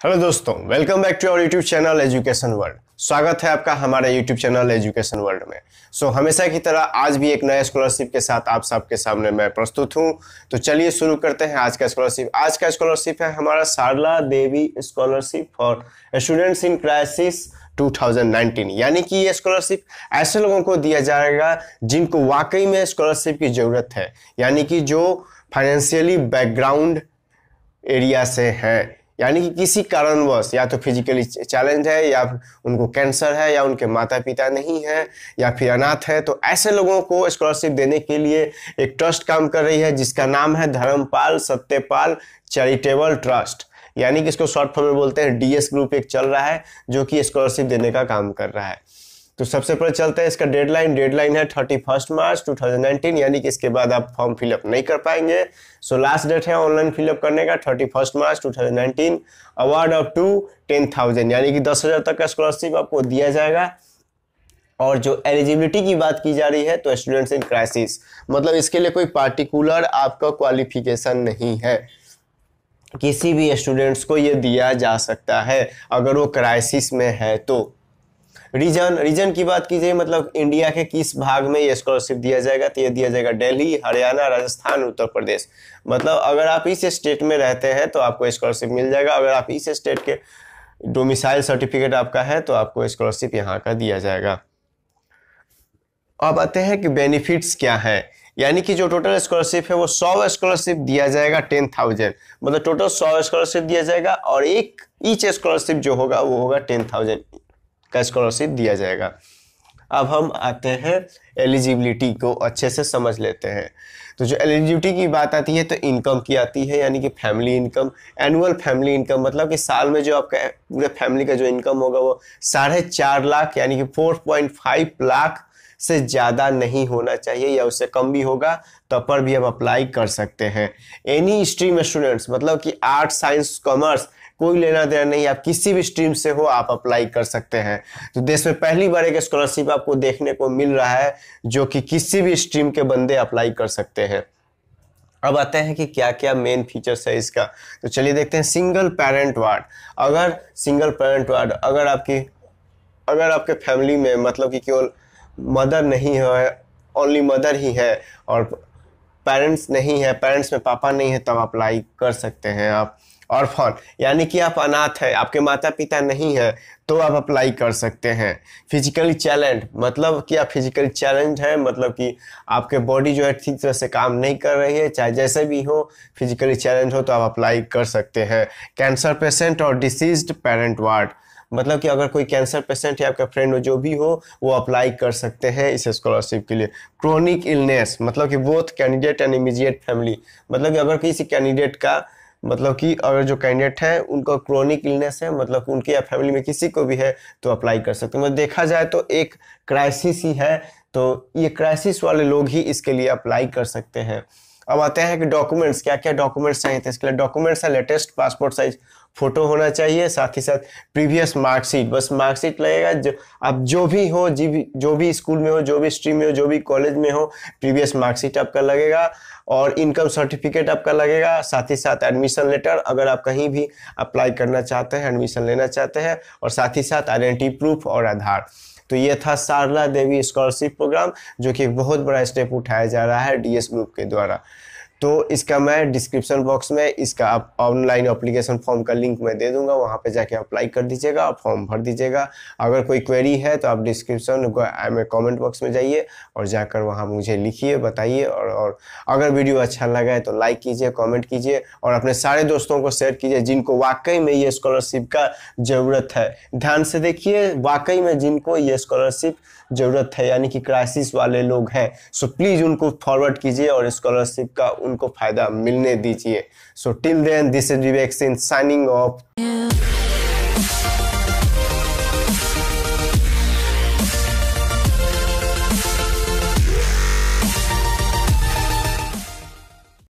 Hello दोस्तों, welcome back to our YouTube channel Education World. स्वागत है आपका हमारे यूट्यूब चैनल एजुकेशन वर्ल्ड में। हमेशा की तरह आज भी एक नए स्कॉलरशिप के साथ आप सबके सामने मैं प्रस्तुत हूं। तो चलिए शुरू करते हैं आज का स्कॉलरशिप। आज का स्कॉलरशिप है हमारा Sarla Devi scholarship for students in crisis 2019। यानी कि ये स्कॉलरशिप ऐसे लोगों को दिया जाएगा जिनको वाकई में स्कॉलरशिप की ज़रूरत है, यानी कि जो फाइनेंशियली बैकग्राउंड एरिया से हैं, यानी कि किसी कारणवश या तो फिजिकली चैलेंज है या उनको कैंसर है या उनके माता पिता नहीं है या फिर अनाथ है। तो ऐसे लोगों को स्कॉलरशिप देने के लिए एक ट्रस्ट काम कर रही है जिसका नाम है धर्मपाल सत्यपाल चैरिटेबल ट्रस्ट, यानी कि इसको शॉर्ट फॉर्म में बोलते हैं डीएस ग्रुप। एक चल रहा है जो कि स्कॉलरशिप देने का काम कर रहा है। तो सबसे पहले चलते हैं इसका डेडलाइन है 31 मार्च 2019, यानी कि इसके बाद आप फॉर्म फिलअप नहीं कर पाएंगे। लास्ट डेट है ऑनलाइन फिलअप करने का 31 मार्च 2019। अवार्ड अप टू 10,000, यानी कि 10,000 तक का स्कॉलरशिप आपको दिया जाएगा। और जो एलिजिबिलिटी की बात की जा रही है तो स्टूडेंट्स इन क्राइसिस, मतलब इसके लिए कोई पार्टिकुलर आपका क्वालिफिकेशन नहीं है, किसी भी स्टूडेंट्स को ये दिया जा सकता है अगर वो क्राइसिस में है। तो रीजन की बात की जाए, मतलब इंडिया के किस भाग में ये स्कॉलरशिप दिया जाएगा, तो ये दिया जाएगा दिल्ली, हरियाणा, राजस्थान, उत्तर प्रदेश। मतलब अगर आप इस स्टेट में रहते हैं तो आपको स्कॉलरशिप मिल जाएगा। अगर आप इस स्टेट के डोमिसाइल सर्टिफिकेट आपका है तो आपको स्कॉलरशिप यहाँ का दिया जाएगा। अब आते हैं कि बेनिफिट्स क्या है, यानी कि जो टोटल स्कॉलरशिप है वो 100 स्कॉलरशिप दिया जाएगा 10,000, मतलब टोटल 100 स्कॉलरशिप दिया जाएगा और ईच स्कॉलरशिप जो होगा वो होगा 10,000 का स्कॉलरशिप दिया जाएगा। अब हम आते हैं एलिजिबिलिटी को अच्छे से समझ लेते हैं। तो जो एलिजिबिलिटी की बात आती है तो इनकम की आती है, यानी कि family income, annual family income, मतलब कि साल में जो आपका पूरे फैमिली का जो इनकम होगा वो 4.5 लाख यानी कि 4.5 लाख से ज़्यादा नहीं होना चाहिए, या उससे कम भी होगा तो पर भी आप अप्लाई कर सकते हैं। एनी स्ट्रीम स्टूडेंट्स, मतलब कि आर्ट्स, साइंस, कॉमर्स, कोई लेना देना नहीं, आप किसी भी स्ट्रीम से हो आप अप्लाई कर सकते हैं। तो देश में पहली बार एक स्कॉलरशिप आपको देखने को मिल रहा है जो कि किसी भी स्ट्रीम के बंदे अप्लाई कर सकते हैं। अब आते हैं कि क्या क्या मेन फीचर्स है इसका। तो चलिए देखते हैं। सिंगल पेरेंट वार्ड, अगर आपके फैमिली में मतलब कि केवल मदर नहीं है, ओनली मदर ही है और पेरेंट्स नहीं है, पेरेंट्स में पापा नहीं है, तब अप्लाई कर सकते हैं आप। ऑर्फन, यानी कि आप अनाथ है, आपके माता पिता नहीं है तो आप अप्लाई कर सकते हैं। फिजिकली चैलेंज, मतलब कि आप फिजिकली चैलेंज है, मतलब कि आपके बॉडी जो है ठीक तरह से काम नहीं कर रही है, चाहे जैसे भी हो, फिजिकली चैलेंज हो तो आप अप्लाई कर सकते हैं। कैंसर पेशेंट और डिसीज्ड पेरेंट वार्ड, मतलब कि अगर कोई कैंसर पेशेंट या आपका फ्रेंड हो जो भी हो वो अप्लाई कर सकते हैं इस स्कॉलरशिप के लिए। क्रोनिक इलनेस, मतलब कि both candidate and immediate family, मतलब कि अगर किसी कैंडिडेट का, मतलब कि अगर जो कैंडिडेट है उनको क्रोनिक इलनेस है, मतलब कि उनके या फैमिली में किसी को भी है तो अप्लाई कर सकते हैं। मतलब देखा जाए तो एक क्राइसिस ही है, तो ये क्राइसिस वाले लोग ही इसके लिए अप्लाई कर सकते हैं। अब आते हैं कि डॉक्यूमेंट्स, क्या क्या डॉक्यूमेंट्स चाहिए थे। इसके लिए डॉक्यूमेंट्स है लेटेस्ट पासपोर्ट साइज फोटो होना चाहिए, साथ ही साथ प्रीवियस मार्कशीट, बस मार्कशीट लगेगा। जो आप जो भी स्कूल में हो, जो भी स्ट्रीम में हो, जो भी कॉलेज में हो, प्रीवियस मार्कशीट आपका लगेगा और इनकम सर्टिफिकेट आपका लगेगा। साथ ही साथ एडमिशन लेटर, अगर आप कहीं भी अप्लाई करना चाहते हैं, एडमिशन लेना चाहते हैं, और साथ ही साथ आइडेंटिटी प्रूफ और आधार। तो ये था सारला देवी स्कॉलरशिप प्रोग्राम, जो कि बहुत बड़ा स्टेप उठाया जा रहा है डीएस ग्रुप के द्वारा। तो इसका मैं डिस्क्रिप्शन बॉक्स में इसका आप ऑनलाइन एप्लीकेशन फॉर्म का लिंक मैं दे दूंगा, वहाँ पे जाके अप्लाई कर दीजिएगा और फॉर्म भर दीजिएगा। अगर कोई क्वेरी है तो आप डिस्क्रिप्शन में कमेंट बॉक्स में जाइए और जाकर वहाँ मुझे लिखिए, बताइए। और अगर वीडियो अच्छा लगा है तो लाइक कीजिए, कमेंट कीजिए और अपने सारे दोस्तों को शेयर कीजिए जिनको वाकई में ये स्कॉलरशिप का ज़रूरत है। ध्यान से देखिए, वाकई में जिनको ये स्कॉलरशिप ज़रूरत है, यानी कि क्राइसिस वाले लोग हैं, सो प्लीज़ उनको फॉरवर्ड कीजिए और स्कॉलरशिप का उनको फ़ायदा मिलने दीजिए। So till then, this is Vivek Singh signing of.